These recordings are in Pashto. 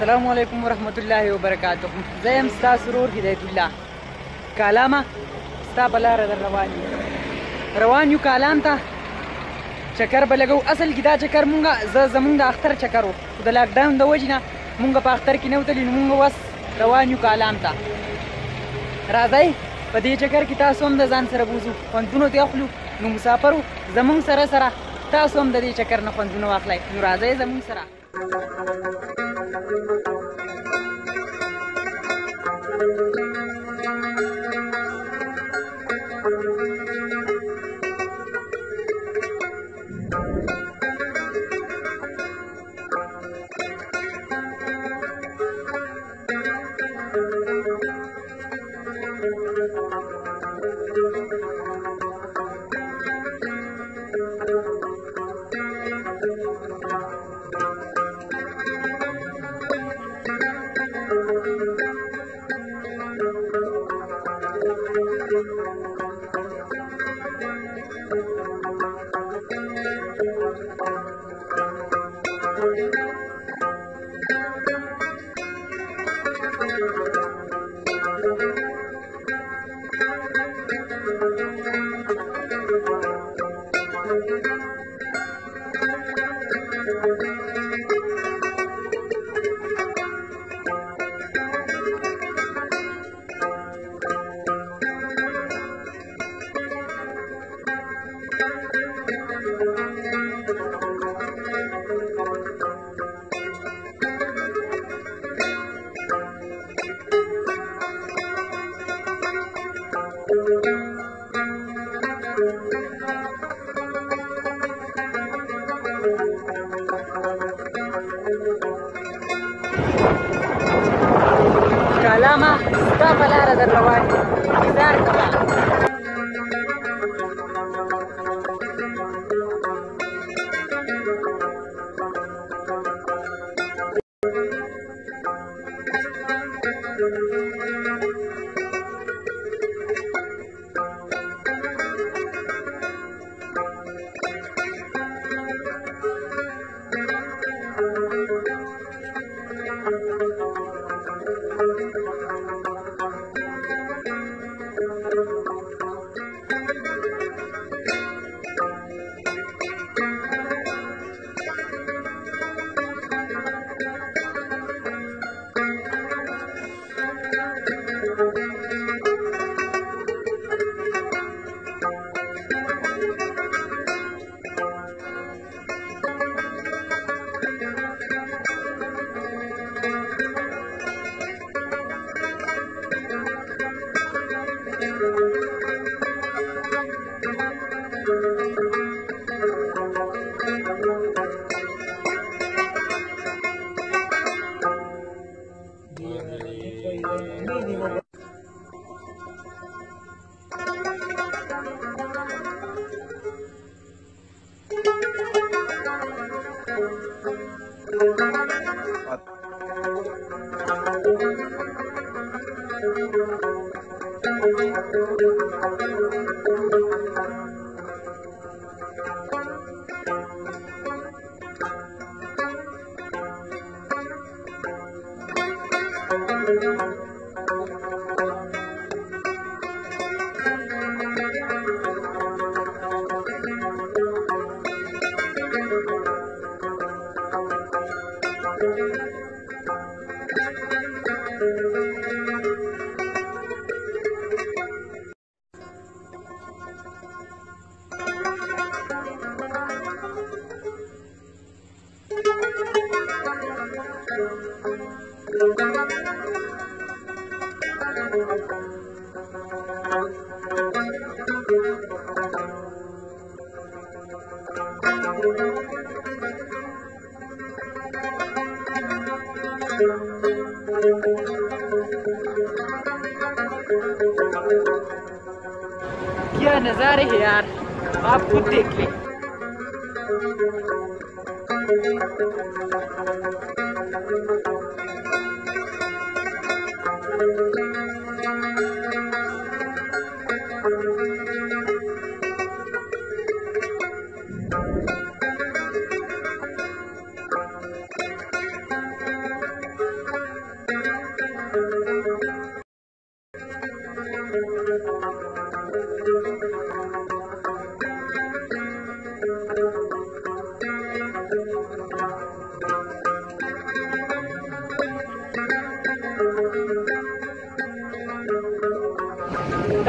السلام علیکم ورحمت الله وبرکاته. زه یم ستاسو ورور هدایت الله. کالامه ستا په لاره در روان یو کالام ته چکر به لګو. اصل کې دا چکر مونږ زمونږ د اختر چکر و، خو د لاکډاون د وجې نه مونږ په اختر کې نه وتلي، نو مونږ اوس روان یو کالام ته. راځئ په دې چکر کې تاسو هم د ځان سره بوځو، خوندونو ته اخلو. نو مسافرو زمونږ سره سره تاسو هم د دې چکر نه خوندونه واخلئ. نو راځئ زمونږ سره. کالامه ستا په لاره در روان یم، انتظار کوه. क्या नज़ारे हैं यार, आप खुद देख लें।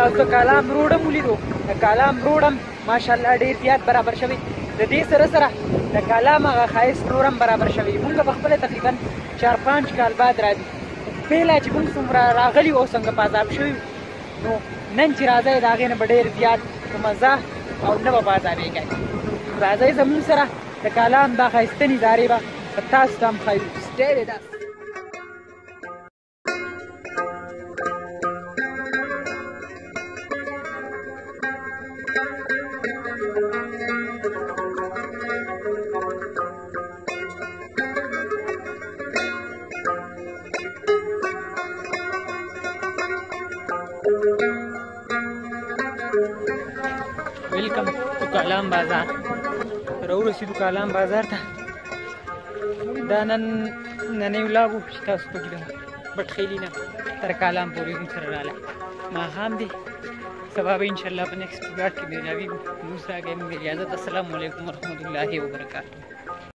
تاسو ته کالام روډ هم ولیدو د کالام روډ هم ماشاءالله ډېر زیات برابر شوی د دې سره سره د کالام هغه ښایست نور هم برابر شوی مونږ په خپله تقریبا 4-5 کال بعد راځي پهله چې مونږ څومره راغلي او څنګه په عذاب شوي نو نن چې راځئ د هغې نه به ډېر زیات په مزه او نه به په عذابېږئ راځئ زمونږ سره د کالام دا ښایسته نظارې به په تاسو ته هم ښایو Stay with us. Welcome to Kalam Bazaar. راورسېدو کالام بازار ته دا نننی ولاګ و چې تاسو پکې د بټخیلي نه تر کالام پورې موږ سره راغلی ماښام دی سبا به انشاءالله په نیکسټ پلاټ کې میلاویږو نو اوس راغی موږ اجازت السلام علیکم ورحمت الله وبرکاتو